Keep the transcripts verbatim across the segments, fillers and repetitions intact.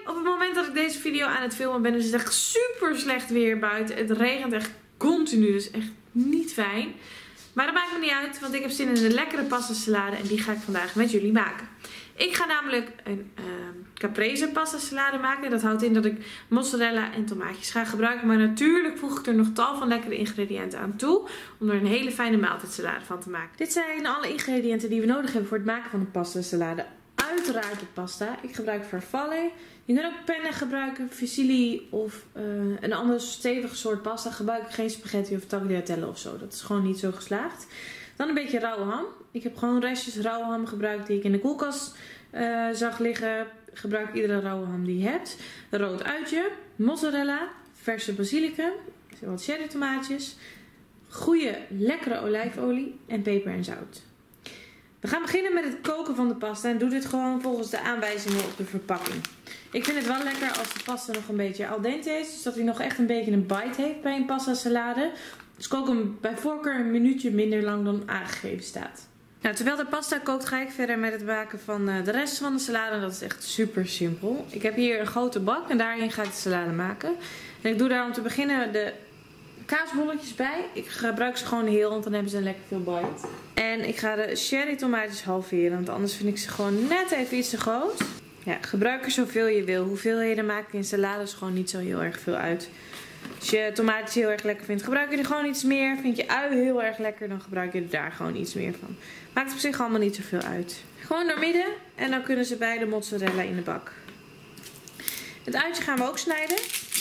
op het moment dat ik deze video aan het filmen ben, is het echt super slecht weer buiten. Het regent echt continu, dus echt niet fijn. Maar dat maakt me niet uit, want ik heb zin in een lekkere pasta salade en die ga ik vandaag met jullie maken. Ik ga namelijk een uh, caprese pasta salade maken. Dat houdt in dat ik mozzarella en tomaatjes ga gebruiken. Maar natuurlijk voeg ik er nog tal van lekkere ingrediënten aan toe. Om er een hele fijne maaltijdsalade van te maken. Dit zijn alle ingrediënten die we nodig hebben voor het maken van een pasta salade. Uiteraard de pasta. Ik gebruik farfalle. Je kunt ook penne gebruiken, fusilli of uh, een ander stevig soort pasta. Gebruik ik geen spaghetti of tagliatelle of zo. Dat is gewoon niet zo geslaagd. Dan een beetje rauwe ham. Ik heb gewoon restjes rauwe ham gebruikt die ik in de koelkast uh, zag liggen. Gebruik iedere rauwe ham die je hebt. Een rood uitje, mozzarella, verse basilicum, wat cherry tomaatjes, goede lekkere olijfolie en peper en zout. We gaan beginnen met het koken van de pasta en doe dit gewoon volgens de aanwijzingen op de verpakking. Ik vind het wel lekker als de pasta nog een beetje al dente is, dus dat hij nog echt een beetje een bite heeft bij een pasta salade. Dus kook hem bij voorkeur een minuutje minder lang dan aangegeven staat. Nou, terwijl de pasta kookt ga ik verder met het maken van de rest van de salade. Dat is echt super simpel. Ik heb hier een grote bak en daarin ga ik de salade maken. En ik doe daar om te beginnen de kaasbolletjes bij. Ik gebruik ze gewoon heel, want dan hebben ze lekker veel bite. En ik ga de cherry tomaatjes halveren, want anders vind ik ze gewoon net even iets te groot. Ja, gebruik er zoveel je wil. Hoeveelheden maak ik in salades gewoon niet zo heel erg veel uit. Als je tomaatjes heel erg lekker vindt, gebruik je er gewoon iets meer. Vind je ui heel erg lekker, dan gebruik je er daar gewoon iets meer van. Maakt op zich allemaal niet zoveel uit. Gewoon door midden en dan kunnen ze bij de mozzarella in de bak. Het uitje gaan we ook snijden.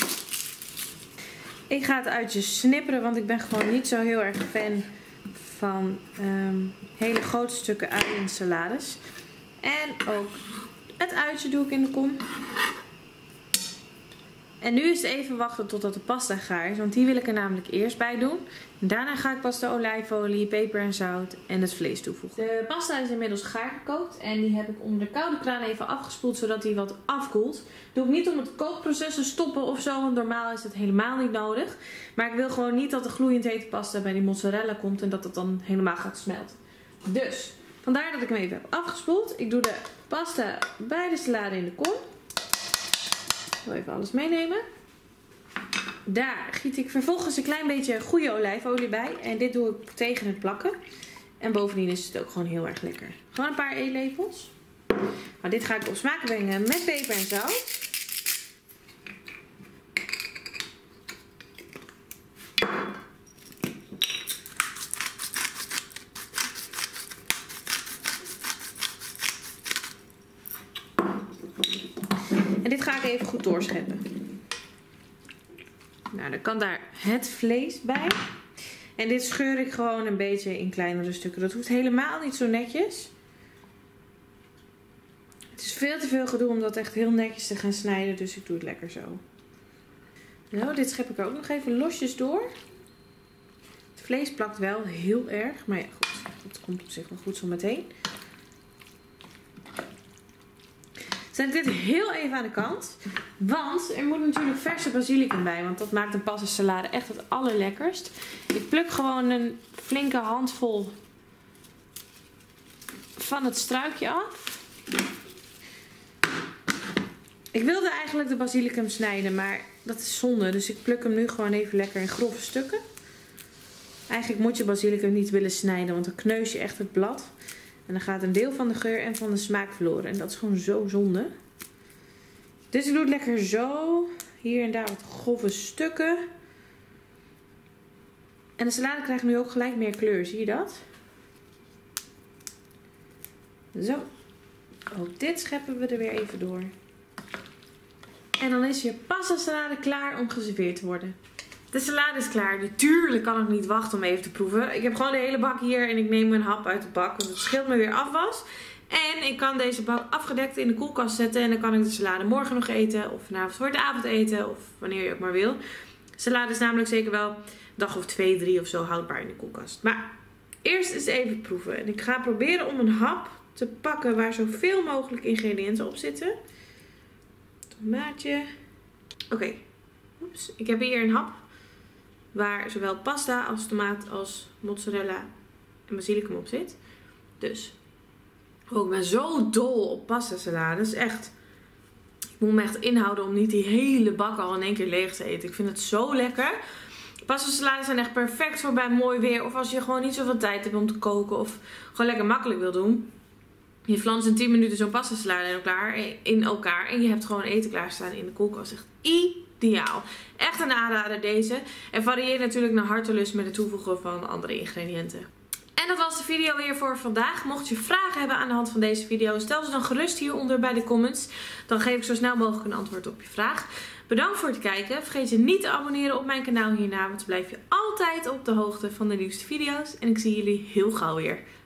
Ik ga het uitje snipperen, want ik ben gewoon niet zo heel erg fan van um, hele grote stukken ui in salades. En ook het uitje doe ik in de kom. En nu is het even wachten totdat de pasta gaar is, want die wil ik er namelijk eerst bij doen. En daarna ga ik pas de olijfolie, peper en zout en het vlees toevoegen. De pasta is inmiddels gaar gekookt en die heb ik onder de koude kraan even afgespoeld, zodat die wat afkoelt. Doe ik niet om het kookproces te stoppen of zo, want normaal is het helemaal niet nodig. Maar ik wil gewoon niet dat de gloeiend hete pasta bij die mozzarella komt en dat het dan helemaal gaat smelten. Dus, vandaar dat ik hem even heb afgespoeld. Ik doe de pasta bij de salade in de kom. Ik wil even alles meenemen. Daar giet ik vervolgens een klein beetje goede olijfolie bij. En dit doe ik tegen het plakken. En bovendien is het ook gewoon heel erg lekker. Gewoon een paar eetlepels. Nou, dit ga ik op smaak brengen met peper en zout. En dit ga ik even goed doorscheppen. Nou, dan kan daar het vlees bij. En dit scheur ik gewoon een beetje in kleinere stukken. Dat hoeft helemaal niet zo netjes. Het is veel te veel gedoe om dat echt heel netjes te gaan snijden. Dus ik doe het lekker zo. Nou, dit schep ik er ook nog even losjes door. Het vlees plakt wel heel erg. Maar ja, goed. Dat komt op zich wel goed zo meteen. Zet dit heel even aan de kant. Want er moet natuurlijk verse basilicum bij. Want dat maakt een pasta salade echt het allerlekkerst. Ik pluk gewoon een flinke handvol van het struikje af. Ik wilde eigenlijk de basilicum snijden, maar dat is zonde. Dus ik pluk hem nu gewoon even lekker in grove stukken. Eigenlijk moet je basilicum niet willen snijden, want dan kneus je echt het blad. En dan gaat een deel van de geur en van de smaak verloren. En dat is gewoon zo zonde. Dus ik doe het lekker zo. Hier en daar wat grove stukken. En de salade krijgt nu ook gelijk meer kleur. Zie je dat? Zo. Ook dit scheppen we er weer even door. En dan is je pasta salade klaar om geserveerd te worden. De salade is klaar. Natuurlijk kan ik niet wachten om even te proeven. Ik heb gewoon de hele bak hier en ik neem een hap uit de bak. Want het scheelt me weer afwas. En ik kan deze bak afgedekt in de koelkast zetten. En dan kan ik de salade morgen nog eten. Of vanavond voor het avondeten. Of wanneer je ook maar wil. Salade is namelijk zeker wel een dag of twee, drie of zo houdbaar in de koelkast. Maar eerst eens even proeven. En ik ga proberen om een hap te pakken waar zoveel mogelijk ingrediënten op zitten. Tomaatje. Oké. Okay. Oeps. Ik heb hier een hap. Waar zowel pasta als tomaat als mozzarella en basilicum op zit. Dus. Oh, ik ben zo dol op pasta salades. Echt. Ik moet me echt inhouden om niet die hele bak al in één keer leeg te eten. Ik vind het zo lekker. Pasta salades zijn echt perfect voor bij mooi weer. Of als je gewoon niet zoveel tijd hebt om te koken. Of gewoon lekker makkelijk wil doen. Je flanst in tien minuten zo'n pasta salade in elkaar, in elkaar. En je hebt gewoon eten klaarstaan in de koelkast. Echt ideaal. Echt een aanrader deze. En varieer natuurlijk naar hartelust met het toevoegen van andere ingrediënten. En dat was de video weer voor vandaag. Mocht je vragen hebben aan de hand van deze video, stel ze dan gerust hieronder bij de comments. Dan geef ik zo snel mogelijk een antwoord op je vraag. Bedankt voor het kijken. Vergeet je niet te abonneren op mijn kanaal hierna, want dan blijf je altijd op de hoogte van de nieuwste video's. En ik zie jullie heel gauw weer.